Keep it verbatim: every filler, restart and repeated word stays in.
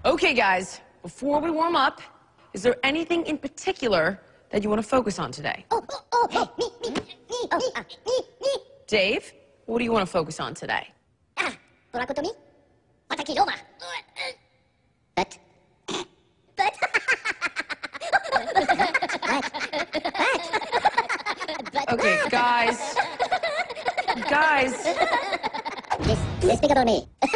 Okay, guys, before we warm up, is there anything in particular that you want to focus on today? Oh, oh, oh, hey, me, me, me, oh, ah, me, me. Dave, what do you want to focus on today? Ah, Torakotomi? Wataki Roma. But, but, but, Okay, guys. Guys. Please, please speak about me.